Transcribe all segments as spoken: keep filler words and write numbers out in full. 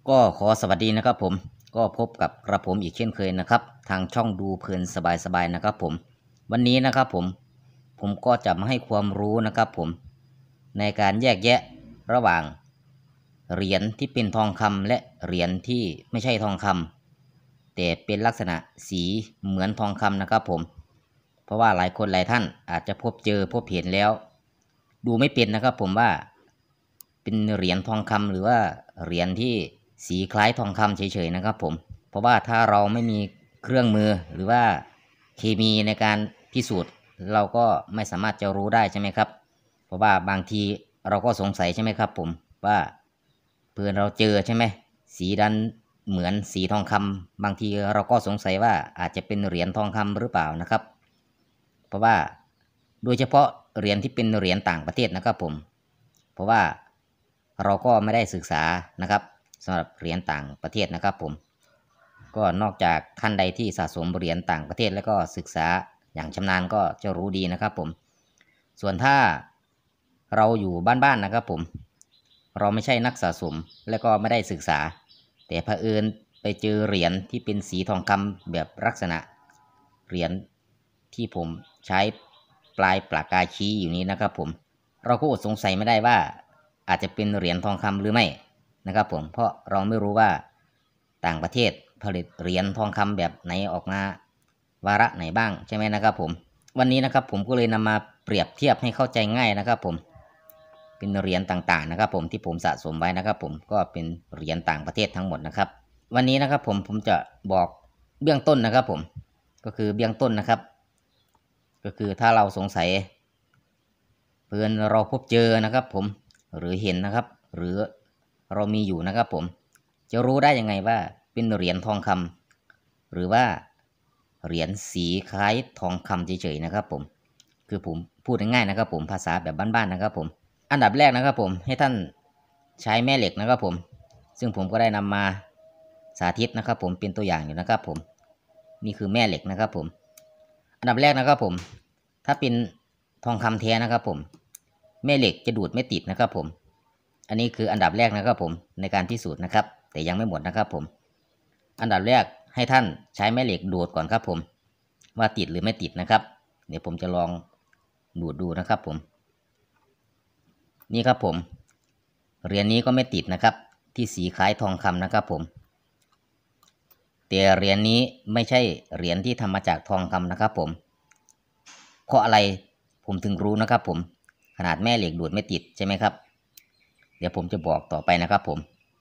ก็ขอสวัสดีนะครับผมก็พบกับกระผมอีกเช่นเคยนะครับทางช่องดูเพลินสบายๆนะครับผมวันนี้นะครับผมผมก็จะมาให้ความรู้นะครับผมในการแยกแยะระหว่างเหรียญที่เป็นทองคำและเหรียญที่ไม่ใช่ทองคำแต่เป็นลักษณะสีเหมือนทองคำนะครับผมเพราะว่าหลายคนหลายท่านอาจจะพบเจอพบเห็นแล้วดูไม่เป็นนะครับผมว่าเป็นเหรียญทองคำหรือว่าเหรียญที่สีคล้ายทองคำเฉยๆนะครับผมเพราะว่าถ้าเราไม่มีเครื่องมือหรือว่าเคมีในการพิสูจน์เราก็ไม่สามารถจะรู้ได้ใช่ไหมครับเพราะว่าบางทีเราก็สงสัยใช่ไหมครับผมว่าเพื่อนเราเจอใช่ไหมสีดันเหมือนสีทองคำบางทีเราก็สงสัยว่าอาจจะเป็นเหรียญทองคำหรือเปล่านะครับเพราะว่าโดยเฉพาะเหรียญที่เป็นเหรียญต่างประเทศนะครับผมเพราะว่าเราก็ไม่ได้ศึกษานะครับสำหรับเหรียญต่างประเทศนะครับผมก็นอกจากท่านใดที่สะสมเหรียญต่างประเทศแล้วก็ศึกษาอย่างชำนาญก็จะรู้ดีนะครับผมส่วนถ้าเราอยู่บ้านๆนะครับผมเราไม่ใช่นักสะสมและก็ไม่ได้ศึกษาแต่เผอิญไปเจอเหรียญที่เป็นสีทองคำแบบลักษณะเหรียญที่ผมใช้ปลายปากกาชี้อยู่นี้นะครับผมเราก็อดสงสัยไม่ได้ว่าอาจจะเป็นเหรียญทองคำหรือไม่นะครับผมเพราะเราไม่รู้ว่าต่างประเทศผลิตเหรียญทองคำแบบไหนออกมาวาระไหนบ้างใช่ไหมนะครับผมวันนี้นะครับผมก็เลยนำมาเปรียบเทียบให้เข้าใจง่ายนะครับผมเป็นเหรียญต่างๆนะครับผมที่ผมสะสมไว้นะครับผมก็เป็นเหรียญต่างประเทศทั้งหมดนะครับวันนี้นะครับผมผมจะบอกเบื้องต้นนะครับผมก็คือเบื้องต้นนะครับก็คือถ้าเราสงสัยเพื่อนเราพบเจอนะครับผมหรือเห็นนะครับหรือเรามีอยู่นะครับผมจะรู้ได้ยังไงว่าเป็นเหรียญทองคำหรือว่าเหรียญสีคล้ายทองคำเฉยๆนะครับผมคือผมพูดง่ายๆนะครับผมภาษาแบบบ้านๆนะครับผมอันดับแรกนะครับผมให้ท่านใช้แม่เหล็กนะครับผมซึ่งผมก็ได้นำมาสาธิตนะครับผมเป็นตัวอย่างอยู่นะครับผมนี่คือแม่เหล็กนะครับผมอันดับแรกนะครับผมถ้าเป็นทองคำแท้นะครับผมแม่เหล็กจะดูดไม่ติดนะครับผมอันนี้คืออันดับแรกนะครับผมในการพิสูจน์นะครับแต่ยังไม่หมดนะครับผมอันดับแรกให้ท่านใช้แม่เหล็กดูดก่อนครับผมว่าติดหรือไม่ติดนะครับเดี๋ยวผมจะลองดูดดูนะครับผมนี่ครับผมเหรียญนี้ก็ไม่ติดนะครับที่สีคล้ายทองคำนะครับผมแต่เหรียญนี้ไม่ใช่เหรียญที่ทำมาจากทองคำนะครับผมเพราะอะไรผมถึงรู้นะครับผมขนาดแม่เหล็กดูดไม่ติดใช่ไหมครับเดี๋ยวผมจะบอกต่อไปนะครับผม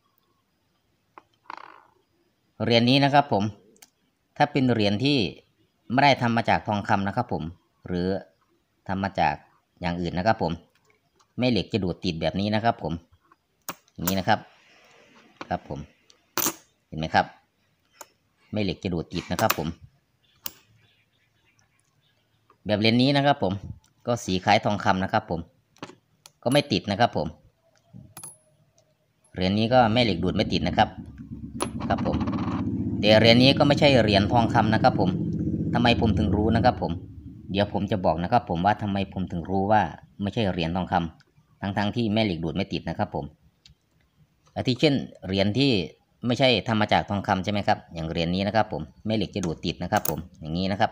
เหรียญนี้นะครับผมถ้าเป็นเหรียญที่ไม่ได้ทำมาจากทองคำนะครับผมหรือทำมาจากอย่างอื่นนะครับผมแม่เหล็กจะดูดติดแบบนี้นะครับผมอย่างนี้นะครับครับผมเห็นไหมครับแม่เหล็กจะดูดติดนะครับผมแบบเหรียญนี้นะครับผมก็สีคล้ายทองคำนะครับผมก็ไม่ติดนะครับผมเหรียญนี้ก็แม่เหล็กดูดไม่ติดนะครับครับผมแต่เหรียญนี้ก็ไม่ใช่เหรียญทองคำนะครับผมทำไมผมถึงรู้นะครับผมเดี๋ยวผมจะบอกนะครับผมว่าทำไมผมถึงรู้ว่าไม่ใช่เหรียญทองคำทั้งๆ ท, ที่แม่เหล็กดูดไม่ติดนะครับผมอาทิเช่นเหรียญที่ไม่ใช่ทำมาจากทองคำใช่ไหมครับอย่างเหรียญนี้นะครับผมแม่เหล็กจะดูดติดนะครับผมอย่างนี้นะครับ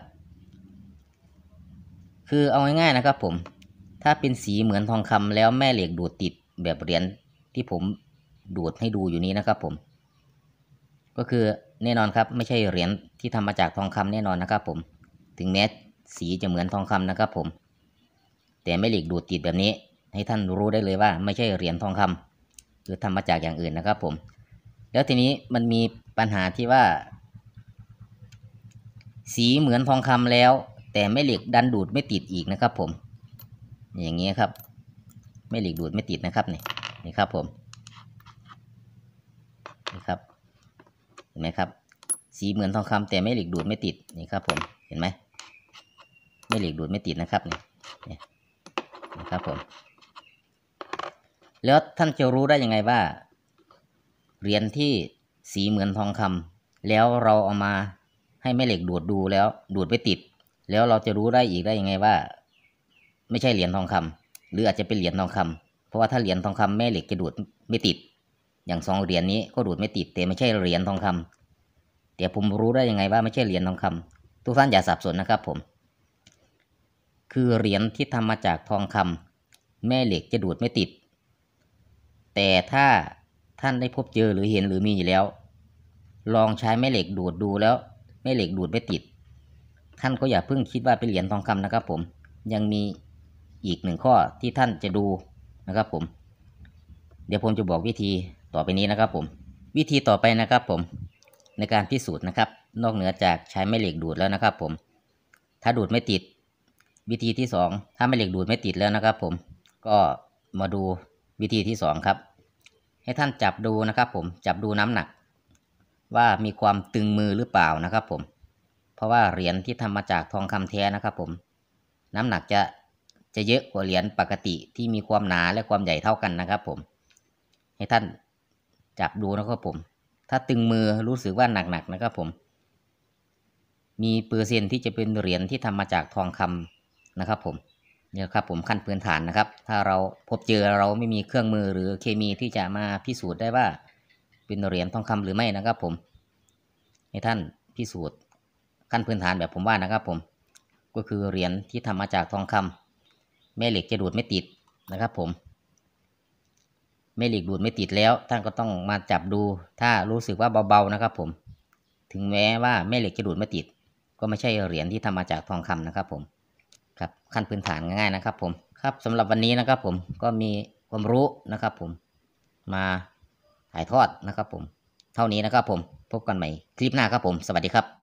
คือเอาง่ายๆนะครับผมถ้าเป็นสีเหมือนทองคำแล้วแม่เหล็กดูดติดแบบเหรียญที่ผมดูดให้ดูอยู่นี้นะครับผมก็คือแน่นอนครับไม่ใช่เหรียญที่ทำมาจากทองคำแน่นอนนะครับผมถึงแม้สีจะเหมือนทองคำนะครับผมแต่แม่เหล็กดูดติดแบบนี้ให้ท่านรู้ได้เลยว่าไม่ใช่เหรียญทองคำคือทำมาจากอย่างอื่นนะครับผมแล้วทีนี้มันมีปัญหาที่ว่าสีเหมือนทองคำแล้วแต่แม่เหล็กดันดูดไม่ติดอีกนะครับผมอย่างนี้ครับแม่เหล็กดูดไม่ติดนะครับนี่นี่ครับผมนี่ครับเห็นไหมครับสีเหมือนทองคำแต่แม่เหล็กดูดไม่ติดนี่ครับผมเห็นไหมแม่เหล็กดูดไม่ติดนะครับนี่นี่นะครับผมแล้วท่านจะรู้ได้ยังไงว่าเหรียญที่สีเหมือนทองคำแล้วเราเอามาให้แม่เหล็กดูดดูแล้วดูดไม่ติดแล้วเราจะรู้ได้อีกได้ยังไงว่าไม่ใช่เหรียญทองคำหรืออาจจะเป็นเหรียญทองคำเพราะว่าถ้าเหรียญทองคำแม่เหล็กจะดูดไม่ติดอย่างสองเหรียญนี้ก็ดูดไม่ติดแต่ไม่ใช่เหรียญทองคำเดี๋ยวผมรู้ได้ยังไงว่าไม่ใช่เหรียญทองคำทุกท่านอย่าสับสนนะครับผมคือเหรียญที่ทำมาจากทองคำแม่เหล็กจะดูดไม่ติดแต่ถ้าท่านได้พบเจอหรือเห็นหรือมีอยู่แล้วลองใช้แม่เหล็กดูดดูแล้วแม่เหล็กดูดไม่ติดท่านก็อย่าเพิ่งคิดว่าเป็นเหรียญทองคำนะครับผมยังมีอีกหนึ่งข้อที่ท่านจะดูนะครับผมเดี๋ยวผมจะบอกวิธีต่อไปนี้นะครับผมวิธีต่อไปนะครับผมในการพิสูจน์นะครับนอกเหนือจากใช้แม่เหล็กดูดแล้วนะครับผมถ้าดูดไม่ติดวิธีที่สองถ้าแม่เหล็กดูดไม่ติดแล้วนะครับผมก็มาดูวิธีที่สองครับให้ท่านจับดูนะครับผมจับดูน้ำหนักว่ามีความตึงมือหรือเปล่านะครับผมเพราะว่าเหรียญที่ทำมาจากทองคำแท้นะครับผมน้ำหนักจะจะเยอะกว่าเหรียญปกติที่มีความหนาและความใหญ่เท่ากันนะครับผมให้ท่านจับดูนะครับผมถ้าตึงมือรู้สึกว่าหนักๆนะครับผมมีเปอร์เซ็นต์ที่จะเป็นเหรียญที่ทำมาจากทองคำนะครับผมเนี่ยครับผมขั้นพื้นฐานนะครับถ้าเราพบเจอเราไม่มีเครื่องมือหรือเคมีที่จะมาพิสูจน์ได้ว่าเป็นเหรียญทองคำหรือไม่นะครับผมให้ท่านพิสูจน์ขั้นพื้นฐานแบบผมว่านะครับผมก็คือเหรียญที่ทำมาจากทองคำแม่เหล็กจะดูดไม่ติดนะครับผมแม่เหล็กดูดไม่ติดแล้วท่านก็ต้องมาจับดูถ้ารู้สึกว่าเบาๆนะครับผมถึงแม้ว่าแม่เหล็กจะดูดไม่ติดก็ไม่ใช่เหรียญที่ทำมาจากทองคำนะครับผมครับขั้นพื้นฐานง่ายๆนะครับผมครับสำหรับวันนี้นะครับผมก็มีความรู้นะครับผมมาถ่ายทอดนะครับผมเท่านี้นะครับผมพบกันใหม่คลิปหน้าครับผมสวัสดีครับ